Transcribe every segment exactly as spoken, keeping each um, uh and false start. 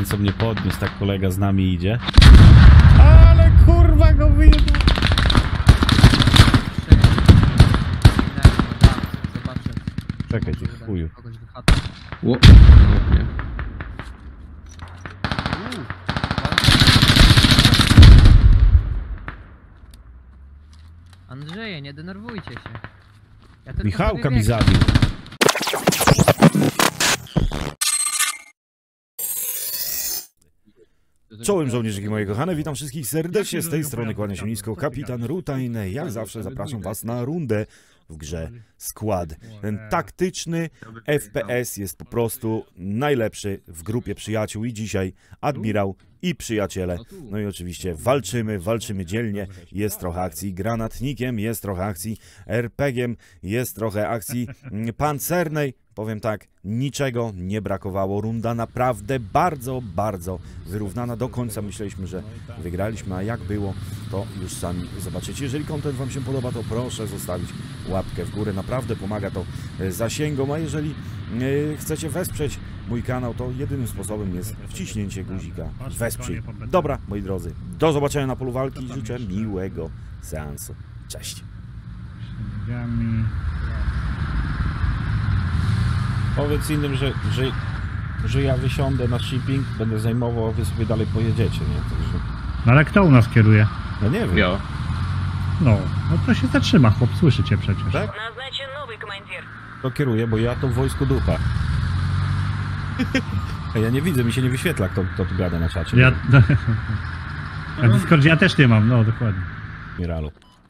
co mnie podniósł, tak kolega z nami idzie. Ale kurwa go wyjebał. Zobaczę. Czekaj, ty chuju. Ło. Nie. Andrzeje, nie denerwujcie się. Ja tylko Michałka mi biegam. zabił. Czołem żołnierzyki moje kochane, witam wszystkich serdecznie, z tej strony kłania się nisko kapitan Rutajny. Jak zawsze zapraszam was na rundę w grze Skład. Ten taktyczny F P S jest po prostu najlepszy w grupie przyjaciół i dzisiaj admirał i przyjaciele. No i oczywiście walczymy, walczymy dzielnie, jest trochę akcji granatnikiem, jest trochę akcji er pe giem, jest trochę akcji pancernej. Powiem tak, niczego nie brakowało. Runda naprawdę bardzo, bardzo wyrównana. Do końca myśleliśmy, że wygraliśmy, a jak było, to już sami zobaczycie. Jeżeli content wam się podoba, to proszę zostawić łapkę w górę. Naprawdę pomaga to zasięgom, a jeżeli chcecie wesprzeć mój kanał, to jedynym sposobem jest wciśnięcie guzika wesprzyj. Dobra, moi drodzy, do zobaczenia na polu walki i życzę miłego seansu. Cześć! Powiedz innym, że, że, że ja wysiądę na shipping, będę zajmował, a wy sobie dalej pojedziecie, nie? Także... No ale kto u nas kieruje? No nie wiem. Ja. No, no to się zatrzyma, chłop, słyszycie przecież. Tak? To kieruje, bo ja to w wojsku dupa. Ja nie widzę, mi się nie wyświetla, kto, kto tu gada na czacie. Ja... Na Discordzie ja też nie mam, no dokładnie. Miralu.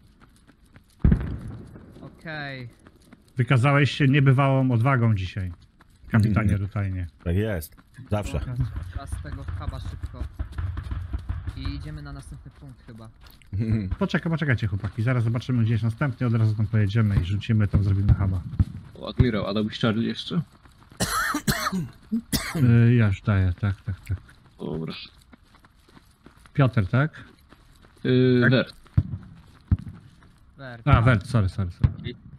Okej. Okay. Wykazałeś się niebywałą odwagą dzisiaj, kapitanie Rutajnie. Tak jest, zawsze. Teraz z tego huba szybko. I idziemy na następny punkt chyba. Poczekaj, poczekajcie chłopaki, zaraz zobaczymy gdzie jest następny, od razu tam pojedziemy i rzucimy tam, zrobimy huba. O, admirał, a dałbyś Charlie jeszcze? Yy, ja już daję, tak, tak, tak. Dobra. Piotr, tak? Yy, tak? Wert. Wert. A, Wert, sorry, sorry, sorry.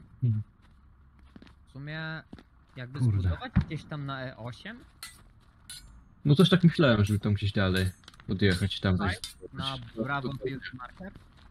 W sumie jakby Kurde. zbudować gdzieś tam na E osiem? No coś tak myślałem, żeby tam gdzieś dalej odjechać tam. Tak? Coś. Na Bravo Build Marker?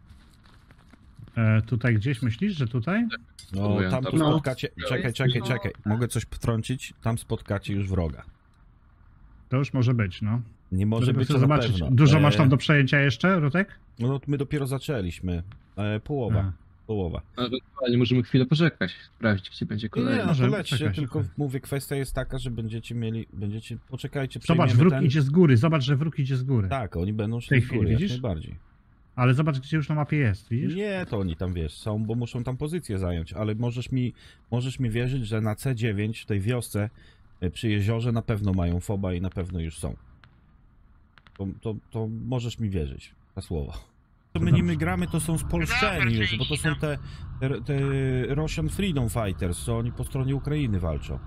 E, tutaj gdzieś myślisz, że tutaj? No tam tu No. spotkacie, czekaj, czekaj, czekaj, mogę coś wtrącić? Tam spotkacie już wroga. To już może być, no. Nie może Żeby być, chcę to na zobaczyć. pewno. Dużo E, masz tam do przejęcia jeszcze, Rutek? No my dopiero zaczęliśmy. E, połowa, A. połowa. Ewentualnie możemy chwilę poczekać, sprawdzić gdzie będzie Nie, kolejny. no może to lećcie, czekać, tylko czekać. mówię, kwestia jest taka, że będziecie mieli, będziecie, poczekajcie, Zobacz, przejmiemy wróg ten... idzie z góry, zobacz, że wróg idzie z góry. Tak, oni będą tej szli z chwili, góry, jak widzisz? najbardziej. Ale zobacz, gdzie już na mapie jest, widzisz? Nie, to oni tam, wiesz, są, bo muszą tam pozycję zająć, ale możesz mi, możesz mi wierzyć, że na C dziewięć w tej wiosce e, przy jeziorze na pewno mają foba i na pewno już są. To, to, to możesz mi wierzyć, na słowo. To my nimi gramy, to są spolszczeni już, bo to są te, te, te Russian Freedom Fighters, co oni po stronie Ukrainy walczą.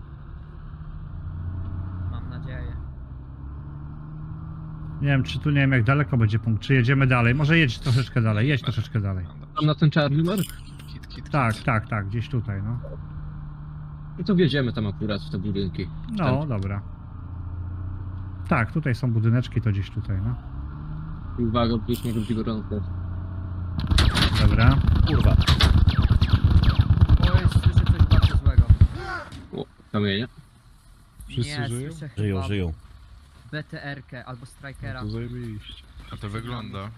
Mam nadzieję. Nie wiem, czy tu nie wiem jak daleko będzie punkt, czy jedziemy dalej. Może jedź troszeczkę dalej, jedź troszeczkę dalej. Tam na ten Charlie Mark? Tak, tak, tak, gdzieś tutaj, no. No to wjedziemy tam akurat w te budynki. No, dobra. Tak, tutaj są budyneczki, to gdzieś tutaj, no. I uwaga, plus nie robi gorąco. Dobra. Kurwa. Oj, słyszę coś bardzo złego. O, kamienie. Nie, żyją? słyszę Żyją, chyba żyją. B T R-kę albo Strikera. To zajebiście. A to wygląda.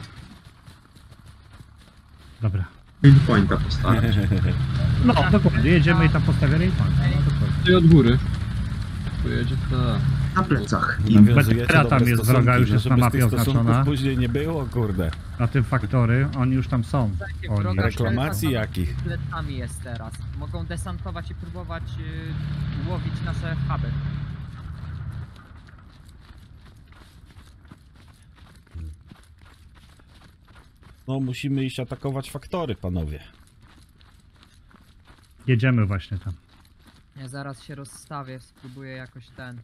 Dobra. Pinpointa postawić. No, dokładnie, jedziemy i tam postawimy i pan. No, dokładnie. I od góry. Pojedzie ta. Na plecach. Nawiązujecie Betera tam dobre jest stosunki, wroga, już no, jest na żeby z mapie tych stosunków oznaczona. później nie było, kurde. Na tym faktory, oni już tam są. Oni. Wroga Reklamacji szeryfa jakich? z plecami jest teraz. Mogą desantować i próbować yy, łowić nasze huby. No musimy iść atakować faktory, panowie. Jedziemy właśnie tam. Ja zaraz się rozstawię, spróbuję jakoś ten...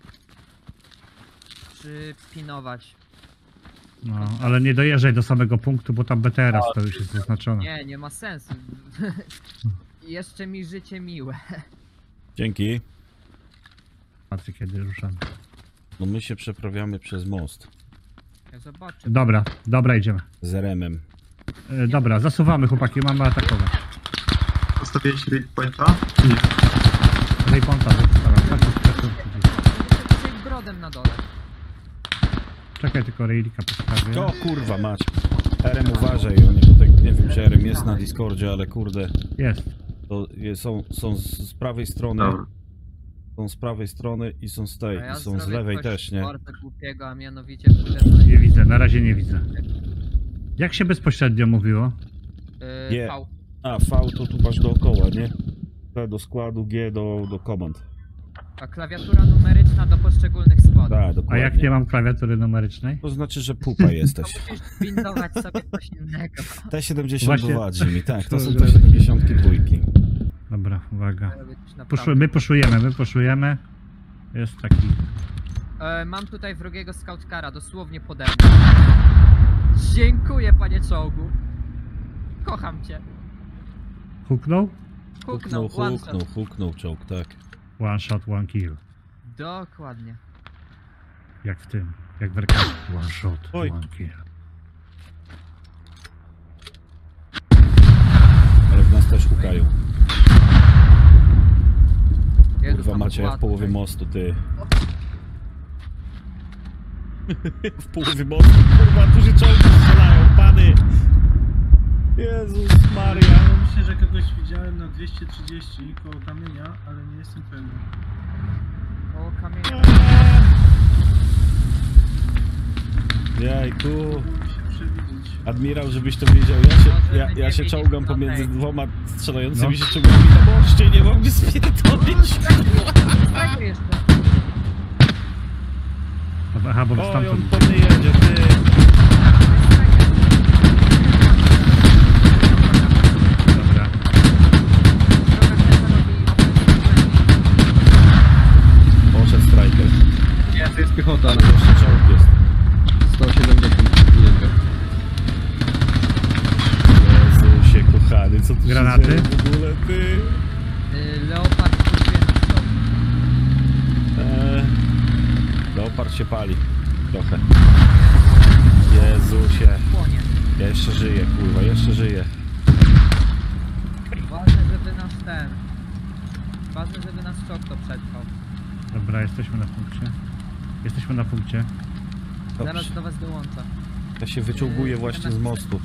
przypinować. No, ale nie dojeżdżaj do samego punktu, bo tam B T R to już jest zaznaczone. Nie, nie ma sensu. Jeszcze mi życie miłe. Dzięki. Patrzcie kiedy ruszamy. No my się przeprawiamy przez most. Ja zobaczę. Dobra, dobra, idziemy. Z Remem. E, dobra, zasuwamy chłopaki, mamy atakować. Postawiłeś raid pointa? Czy nie? Rayponta, została. Jesteś brodem na dole. Czekaj, tylko Raylika postawię. To kurwa mać. Erem uważaj, oni tutaj, nie wiem czy Erem jest na Discordzie, ale kurde, Jest. to je- są, są z, z prawej strony, Dobra. są z prawej strony i są z tej, A ja i są z zrobię lewej coś też, nie? bardzo głupiego, a mianowicie pójdę do... Nie widzę, na razie nie widzę. Jak się bezpośrednio mówiło? Yy, Nie. V. A, V to tu masz dookoła, nie? P do składu, G do, do komand. A klawiatura numeryczna do poszczególnych składów. Tak, A dokładnie. jak nie mam klawiatury numerycznej? To znaczy, że pupa To jesteś. musisz windować sobie coś innego. T siedemdziesiąt dwa Właśnie. Jimmy, tak, to są T siedemdziesiąt dwa. Dobra, uwaga. Robię coś naprawdę- Puszu, my puszujemy, my puszujemy. Jest taki. E, mam tutaj wrogiego scoutkara, dosłownie pode mną. Dziękuję, panie czołgu. Kocham cię. Huknął? Huknął, Huknął, one huknął, shot. huknął czołg, tak. One shot, one kill. Dokładnie. Jak w tym, jak w reklamie. One shot, Oj. one kill. Ale w nas też hukają. Jezu, Kurwa tam macie, ja w łatwo. połowie mostu, ty. W połowie mostu, kurwa, duży czołgi strzelają, pany! Jezus Maria. Ja myślę, że kogoś widziałem na dwieście trzydzieści koło kamienia, ale nie jestem pewien. O, kamienia. Jajku. Mógł się przewidzieć. Admirał, żebyś to wiedział, ja się, ja, ja się czołgam pomiędzy dwoma strzelającymi się czołgami na moście, nie mogę spierdolić. Tak jeszcze. Aha, bo wy Oj, on stamtąd. po mnie jedzie, ty. Dobra. Poszedł striker. Nie, to jest piechota. Ale jeszcze czołg jest. sto siedemdziesiąt jeden. Jezusie, kochany, co tu się Granaty? dzieje w ogóle, ty? Y, Leopard kupiłem czołg. Eee, Leopard się pali. Trochę. Jezusie. Płonie. Ja jeszcze żyję, kurwa, jeszcze żyję. Ważne, żeby nas ten... Ważne, żeby nas czołg to przetrwał. Dobra, jesteśmy na punkcie. Jesteśmy na punkcie. Zaraz Dobrze. do was dołączę. Ja się wyczołguję właśnie z mostu.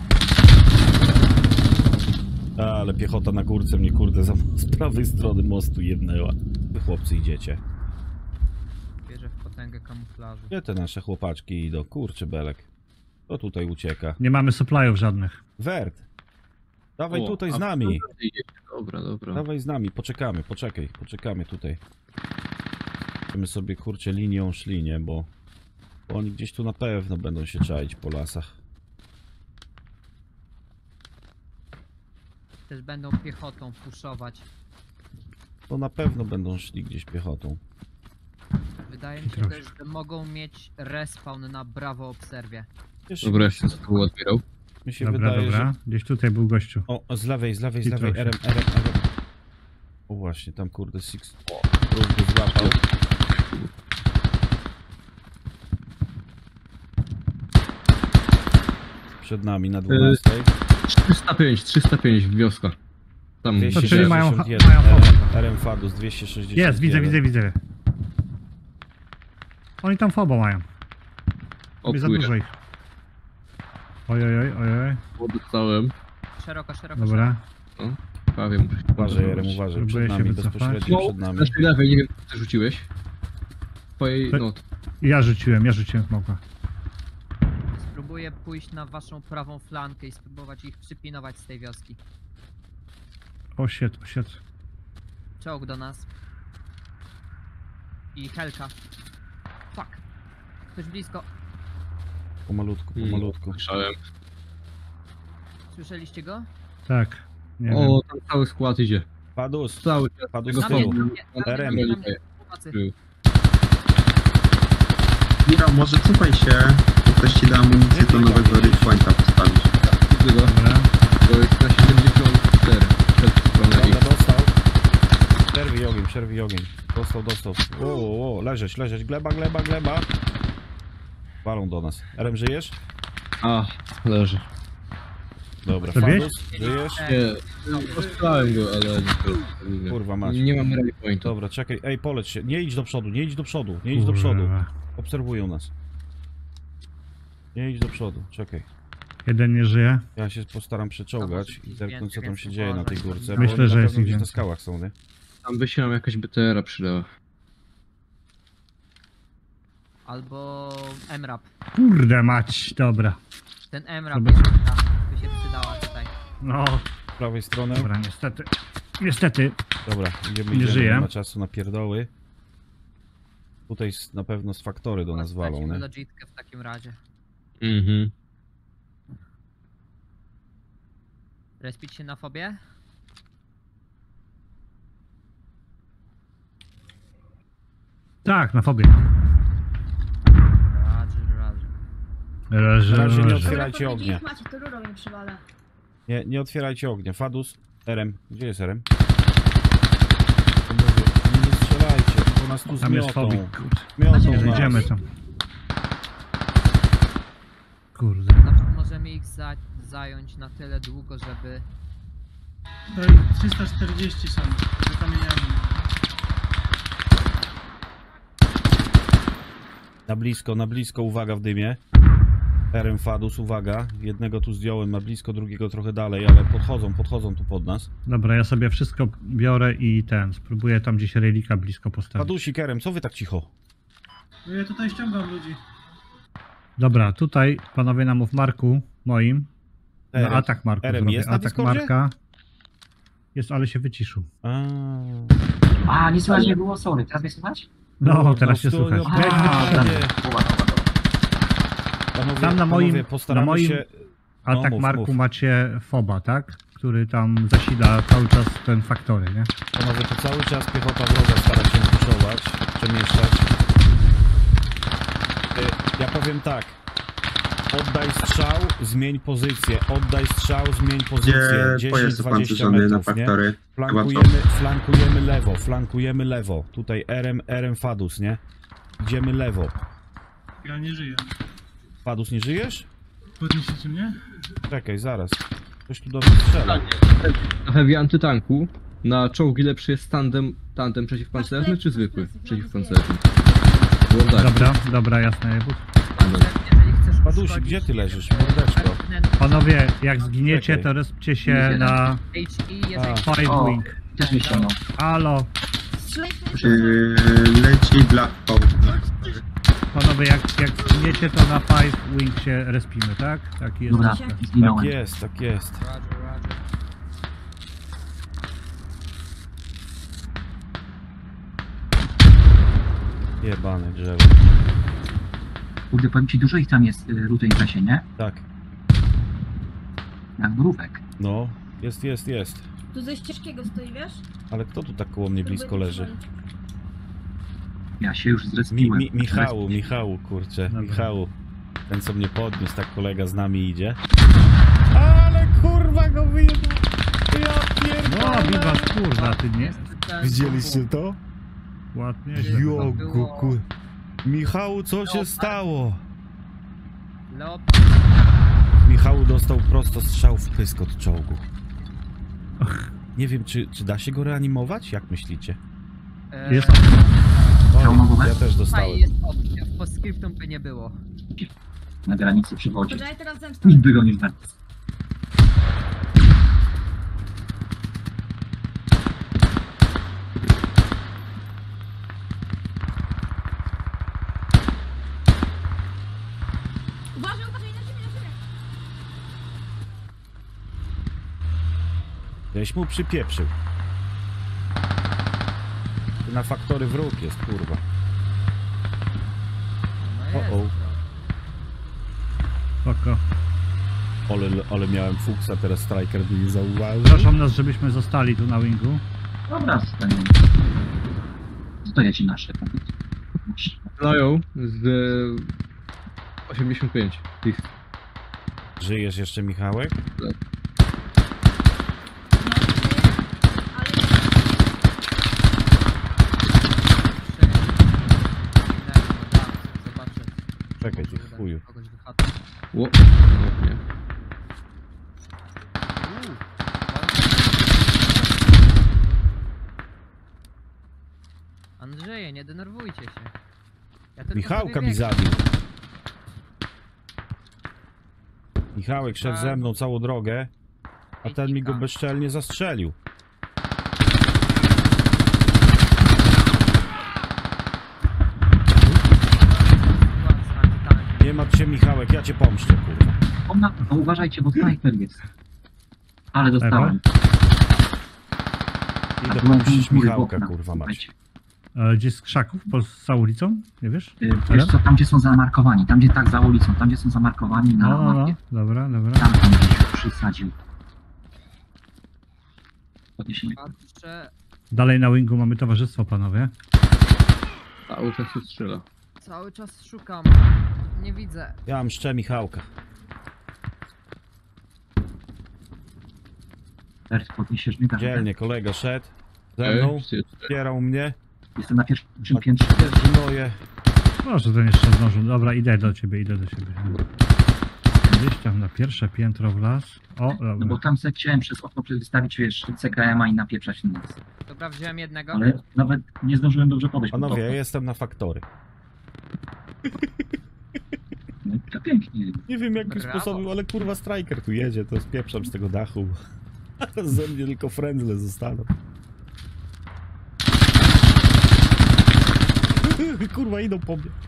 A, ale piechota na górce mnie, kurde, za, z prawej strony mostu jednęła. Wy chłopcy idziecie. Wierzę w potęgę kamuflażu. Gdzie te nasze chłopaczki idą? Kurczę, belek. To tutaj ucieka. Nie mamy supplyów żadnych. Wert. Dawaj O, tutaj a z nami. tu idzie. Dobra, dobra. Dawaj z nami, poczekamy, poczekaj, poczekamy tutaj. My sobie, kurczę, linią szli, nie? Bo, bo oni gdzieś tu na pewno będą się czaić po lasach. Też będą piechotą puszować. To na pewno będą szli gdzieś piechotą. Wydaje mi się Proszę. też, że mogą mieć respawn na Bravo Obserwie. Wiesz, Dobra, jeszcze co tu odbierał. mi się Dobra, wydaje, dobra. że... Gdzieś tutaj był gościu. O, z lewej, z lewej, z I lewej, trochę. R M, R M, R M. O właśnie, tam kurde Six... O, Bruce go złapał. Przed nami na dwunastej. trzysta pięć, trzysta pięć wioska. Tam dwieście To czyli mają- sześćdziesiąt jeden. mają R M, foba. R M Fadus dwieście sześćdziesiąt jeden. Jest, widzę, widzę, widzę. Oni tam fobo mają. Jest za dużo ich. Oj, oj, oj, oj, oj. Dostałem. Szeroko, szeroko, Dobra. Prawie muszę się Uważaj, R M, kontrolować. uważaj. Próbuję Przed się nami, wycofać. bezpośrednio No, przed nami. na tej lewej, nie wiem, co ty rzuciłeś. Twojej, To- no, Ja rzuciłem, ja rzuciłem smoka. Spróbuję pójść na waszą prawą flankę i spróbować ich przypinować z tej wioski. O shit, o shit. Czołg do nas. I Helka. Fuck. Ktoś blisko. Pomalutku, Mm, pomalutku. słyszałem. Słyszeliście go? Tak. Nie wiem. O, tam cały skład idzie. Padus, Cały Padus tego z Na mnie, tyłu. na mnie, na mnie, R M. na mnie, na mnie. Pomocy. Mira, może cofaj się, bo ktoś ci da amunicję do nowego raid pointa postawić. Widzę go. Dobra. To jest na siedemdziesiąt cztery. Przed stroną Dobra, ich. dostał. Przerwij ogień, przerwij ogień. Dostał, dostał. O, o, o, leżeć, leżeć. Gleba, gleba, gleba. Walą do nas. Erem, żyjesz? A, leży. Dobra, Przebiegł? Fadus, żyjesz? Nie, postrzelałem go, ale nie. Kurwa mać. Nie mam rally pointu. Dobra, czekaj, ej, polecz się. Nie idź do przodu, nie idź do przodu, nie idź do przodu. Kurwa. Obserwują nas. Nie idź do przodu, czekaj. Jeden nie żyje. Ja się postaram przeczołgać i zerknąć, co tam się dzieje na tej górce. bo Myślę, oni na że jest pewno ich gdzieś na więcej. skałach są, nie? Tam by się nam jakaś B T R a przydała. Albo M RAP. Kurde mać, dobra. Ten M RAP Dobra. by się przydała tutaj. No, Z prawej strony. dobra, niestety. Niestety. Dobra, idziemy, Nie idziemy, żyje. nie ma czasu na pierdoły. Tutaj s- na pewno z faktory do nas walą, Stracimy nie? logitkę w takim razie. Mhm. Respić się na fobie? Tak, na fobie. Roger, Leży, roger. Na razie nie leży. otwierajcie ognia. Macie, to rurą mi przywala. Nie, nie otwierajcie ognia. Fadus, Erem. Gdzie jest Erem? To mówię, nie, nie strzelajcie, bo nas tu Tam jest zmiotą. fobik. Kurde. Zmiotą Nie nas. zejdziemy tam. Kurde. Znaczy, możemy ich za zająć na tyle długo, żeby... Tutaj trzysta czterdzieści są za kamieniami. Na blisko, na blisko, uwaga w dymie. Erem, Fadus, uwaga. Jednego tu zdjąłem na blisko, drugiego trochę dalej, ale podchodzą, podchodzą tu pod nas. Dobra, ja sobie wszystko biorę i ten, spróbuję tam gdzieś relika blisko postawić. Fadusik, Erem, co wy tak cicho? No ja tutaj ściągam ludzi. Dobra, tutaj panowie na mów Marku moim. Na Erem, atak Marku Erem zrobię. jest na Atak Discordzie? Marka. Jest, ale się wyciszył. A, A, nie słychać nie było, sorry. Teraz mnie słychać? No, teraz się to- słychać. no, Jak A, wyciszyłem. nie. Panowie, Tam na moim- panowie, postaramy na moim- się... Atak mów, Marku mów. macie Foba, tak? Który tam zasila cały czas ten faktory, nie? Panowie, to cały czas piechota wroga stara się puszować, przemieszczać. Y, Ja powiem tak. Oddaj strzał, zmień pozycję. Oddaj strzał, zmień pozycję. Gdzie dziesięć pojazd dwadzieścia opancerzony na metrów, nie? faktory? Flankujemy, flankujemy lewo, flankujemy lewo. Tutaj Erem, Erem, Fadus, nie? Idziemy lewo. Ja nie żyję. Fadus, nie żyjesz? Podniesiecie mnie? Czekaj, zaraz. Ktoś tu do mnie strzela. Na heavy antytanku na czołgi lepszy jest tandem, tandem przeciwpancerny czy zwykły przeciwpancerny? Było tak. Dobra, dobra, jasne. Tandem. Jeżeli chcesz Fadusik, uszkodzić gdzie ty leżysz? Mordeczko. Panowie, jak zginiecie, Czekaj. to respcie się na H I, jeżeli A. Five O. Wing. Też mi ściągnął. Halo, Yy, leci Black Hawk. panowie, jak, jak zginiecie, to na Five Wing się respimy, tak? Taki jest. Dobra, nasz- Tak zginąłem. jest, tak jest. Roger, roger. Jebane drzewo. Kurde, powiem ci, dużo ich tam jest y, Ruto Impresie, nie? Tak. Jak mrówek. No, jest, jest, jest. Tu ze ścieżkiego stoi, wiesz? Ale kto tu tak koło mnie blisko leży? Ja się już Mi, zrespiłem. mi, Michału, Michału, kurczę, Dobra. Michału. Ten co mnie podniósł, tak kolega z nami idzie. Ale kurwa go wyjebał. Ja No, pierdolę. Biwas, kurwa, ty nie? Widzieliście to? Ładnie. Jogu, kur... Michału, co się stało? Leopard. Michału dostał prosto strzał w pysk od czołgu. Nie wiem, czy, czy da się go reanimować? Jak myślicie? E, Jest. O, ja też dostałem. Fajnie jest opcja, w postscriptum by nie było. Na granicy przy wodzie. Poczekaj, teraz zemsta. Niby go nie znam. Uważaj, uważaj, na siebie, na siebie. Żeś mu przypieprzył. Na faktory wróg jest, kurwa. No O, jest, o. Spoko. Ale, ale miałem fuksa, teraz striker mnie nie zauważył. Proszę nas, żebyśmy zostali tu na wingu. Dobra, zostaniemy. Stoję ci nasze. Strzelają z osiemdziesiąt pięć. Ich. Żyjesz jeszcze, Michałek? No, ale... chuju. Kogoś wychadza. Ło, nie. Andrzeje, nie denerwujcie się. Ja tylko Michałka sobie mi biegam. zabił. Michałek szedł ze mną całą drogę, a ten mi go bezczelnie zastrzelił. Nie martw się, Michałek, ja cię pomszczę, kurwa. Ona, no uważajcie, bo snajper jest. Ale dostałem. Idę byłem pomścić u góry, Michałka, okna, kurwa mać. słuchajcie. Ale gdzieś z krzaków, po, za ulicą? Nie wiesz? Y, Wiesz co, tam gdzie są zamarkowani, tam gdzie tak za ulicą, tam gdzie są zamarkowani na No, no, no. mapie. Dobra, dobra. Tam tam gdzieś przysadził. Podniesienie. Patrzę, Dalej na wingu mamy towarzystwo, panowie. Cały czas się strzela. cały czas szukam. Nie widzę. Ja mszczę Michałka. Teraz podniesiesz mnie. Dzielnie, kolega szedł ze Ej, mną, wszyscy- wspierał mnie. Jestem na pierwszym piętrze. Gnoje. Może ten jeszcze zdążył. Dobra, idę do ciebie, idę do ciebie. Gdzieś tam na pierwsze piętro w las. O, No bo dobra. tam se chciałem przez okno wystawić, wiesz, C K M a i napieprzać na nas. Dobra, wziąłem jednego. Ale nawet nie zdążyłem dobrze podejść pod Panowie, ja okno. jestem na faktory. No, to pięknie. Nie wiem jakim Brawo. sposobem, ale kurwa striker tu jedzie, to spieprzam z tego dachu. Ze mnie tylko frędzle zostaną. Kurwa, idą po mnie.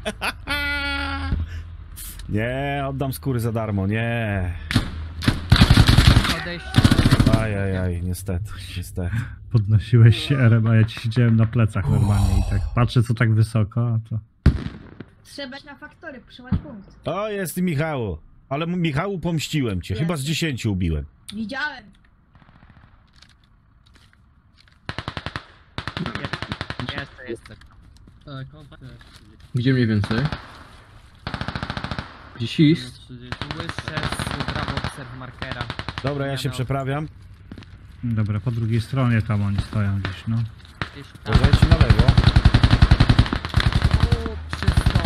Nie, oddam skóry za darmo, nie. Podejście. Ajajaj, niestety, niestety. Podnosiłeś się R M, a ja ci siedziałem na plecach normalnie i tak patrzę co tak wysoko, a to... Trzeba iść na faktory, trzymać punkt. O, jest i Michał. Ale m- Michału pomściłem cię, chyba z dziesięciu ubiłem. Widziałem. Jeszcze jestem. Gdzie mniej więcej? Gdzieś ist? Słyszę z prawo obserw markera. Dobra, ja się przeprawiam. Dobra, po drugiej stronie tam oni stoją gdzieś, no. Gdzieś tam. Pozejdź na lewo. O, przez to.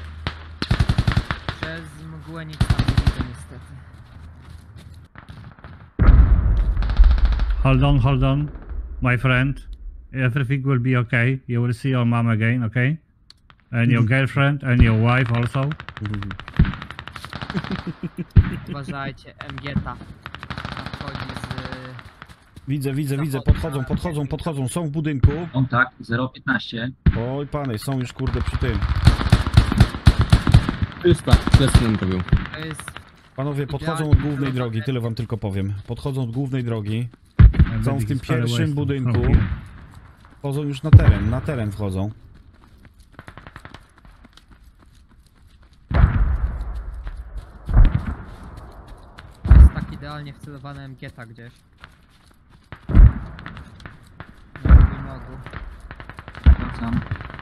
Przez mgłę nic tam nie widzę niestety. Hold on, hold on, my friend. Everything will be okay. You will see your mom again, okay? And your girlfriend and your wife also. Uważajcie, M G ta nadchodzi z... Widzę, widzę, widzę, podchodzą, podchodzą, podchodzą, są w budynku. Kontakt zero piętnaście. Oj, pany, są już kurde przy tym. Czysta, plecy nam robią. To jest... Panowie, podchodzą od głównej drogi, tyle wam tylko powiem. Podchodzą od głównej drogi, są w tym pierwszym budynku. Wchodzą już na teren, na teren wchodzą. To jest tak idealnie wcelowany M G ta gdzieś. Na drugim rogu. Wracam.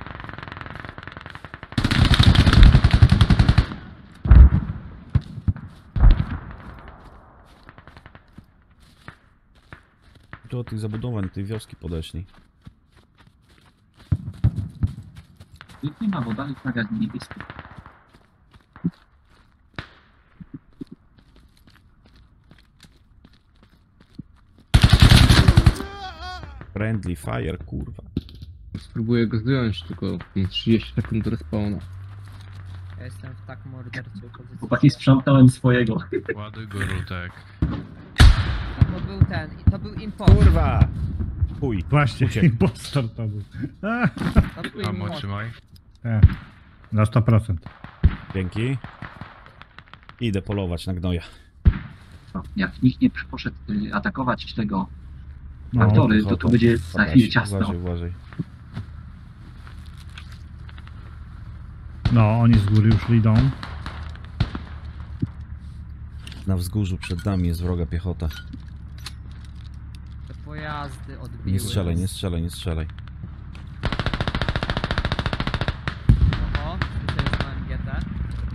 Tu od tych zabudowań, tej wioski podeszli. Tu nie ma, bo dalej flaga niebieska. Friendly fire, kurwa. Spróbuję go zdjąć, tylko mam trzydzieści sekund do respawna. Ja jestem w tak morderczej pozycji. Chłopaki, sprzątałem swojego. Ładuj go, Rutek. To był ten, i to był impost. Kurwa! Chuj. Właśnie, Uciekł. impostor to był. A, To był Amo, impost. trzymaj. e, na sto procent. Dzięki. Idę polować na gnoja. Jak nikt nie poszedł y, atakować tego No, faktory, to to będzie za chwilę ciasno. Uważaj, uważaj. no, oni z góry już idą. Na wzgórzu przed nami jest wroga piechota. Te pojazdy odbiły. Nie strzelaj, nie strzelaj, nie strzelaj. Oho, tutaj jest na M G T.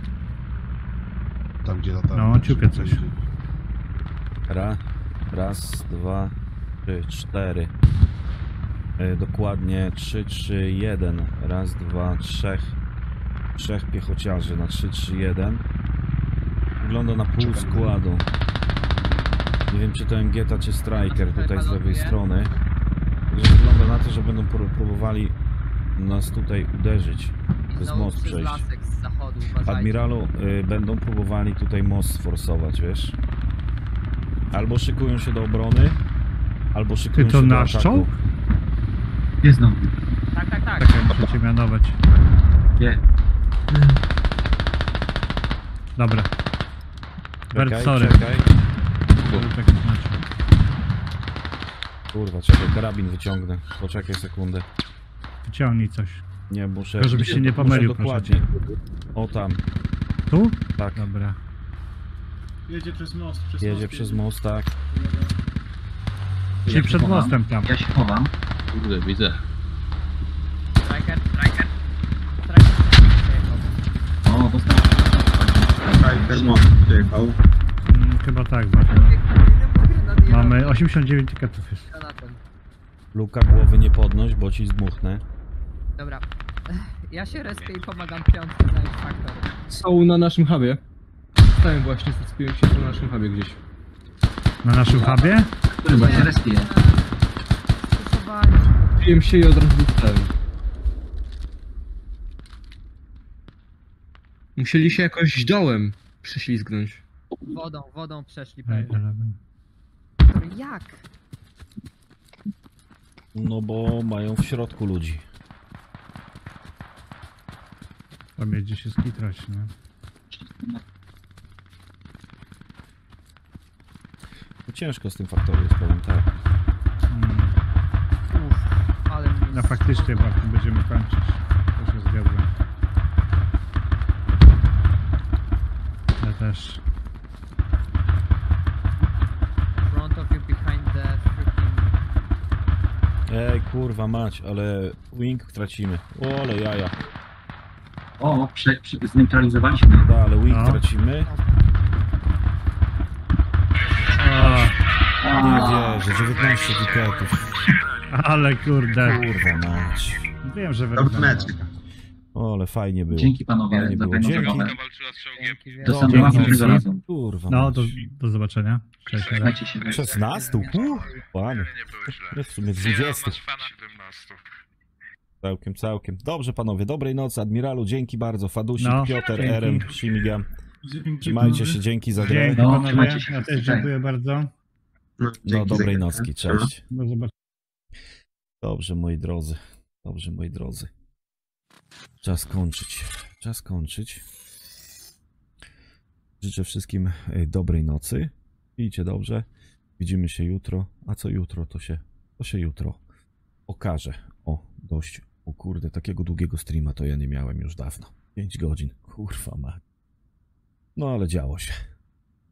Tam gdzie latarnia. No, ciupię coś. Ra, raz, dwa, trzy, cztery. E, dokładnie trzy, trzy, jeden. Raz, dwa, trzech. trzech piechociarzy na trzy trzy jeden. Wygląda na pół składu. Nie wiem, czy to Mgeta, czy Striker tutaj z lewej strony. Że wygląda na to, że będą pró- próbowali nas tutaj uderzyć. I Przez znowu most przez przejść. lasek z zachodu, uważajcie. Admiralu, y, będą próbowali tutaj most sforsować, wiesz? Albo szykują się do obrony, albo Ty szykują to się do nasz ataku. czołg? Jest znowu. Tak, tak, tak. Czekaj, muszę cię mianować. Nie. Dobra. Bert, Czekaj, sorry. czekaj. Tak znaczy. Kurwa, czekaj, karabin wyciągnę. Poczekaj sekundę. Wyciągnij coś. Nie, muszę... Tylko żebyś się nie muszę pomylił, proszę dokładnie. O tam, Tu? tak. Dobra. Jedzie przez most. Przez Jedzie most przez most, tak. Czyli Ja przed się chowam. mostem tam. Ja się chowam. Kurde, widzę. Striker, striker. Striker przejechał. O, dostał. Striker most przyjechał. Mm, chyba tak, bardzo. Mamy osiemdziesiąt dziewięć tiketów jest. Granatem. Luka, głowy nie podnoś, bo ci zdmuchnę. Dobra. Ja się respię i pomagam piątce zająć faktor. Są na naszym hubie. Stałem właśnie, zaspiłem się na naszym hubie gdzieś. Na naszym hubie? Chyba się respije. Stosowali. Spiłem się i od razu dostałem. Musieli się jakoś dołem prześlizgnąć. Wodą, wodą przeszli Ej, pewnie. ale- Jak? No bo mają w środku ludzi. Tam jedzie się skitrać, nie? No ciężko z tym faktorem jest, powiem tak. Mm. Uff, ale mnie No faktycznie, Bartu, będziemy kończyć. To się zgadzam. Ja też. front of you behind the freaking... Ej, kurwa mać, ale wing tracimy. O, ale jaja. O, prze, prze, zneutralizowaliśmy. Da, ale wing No. tracimy. O, Nie A, wierzę, dziewiętnaście tiketów. ale kurde. Kurwa mać. Wiem, że Dobry wygramy. mecz. O, ale fajnie było. dzięki panowie Fajnie za było. fajną Dzięki. zabawę. Walczyła z czołgiem. Dzięki wielkie. Do No, samego dzięki. następnego razu. Kurwa No, mać. do, do zobaczenia. Cześć, Ere. Trzymajcie się. szesnastu? Uh, Panie. Nie było źle. Nie, w sumie dwudziestu. siedemnaście. Całkiem, całkiem. Dobrze panowie, dobrej nocy. Admiralu, dzięki bardzo. Fadusik, No, Piotr, dzięki. Erem, Shimigam. Dzięki, Trzymajcie panowie. się, dzięki za grę. Dzięki No, panowie. trzymajcie się. Ja też dziękuję bardzo. No, No, dzięki za dobrej grę. nocki, cześć. Do zobaczenia. Dobrze, moi drodzy. Dobrze, moi drodzy. Czas kończyć. Czas kończyć. Życzę wszystkim e, dobrej nocy. Idźcie dobrze. Widzimy się jutro. A co jutro, to się, to się jutro okaże. O, dość. O kurde, takiego długiego streama to ja nie miałem już dawno. pięć godzin. Kurwa ma. No ale działo się.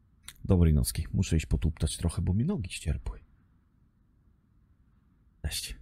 Dobrej nocki. Muszę iść potuptać trochę, bo mi nogi ścierpły. Cześć.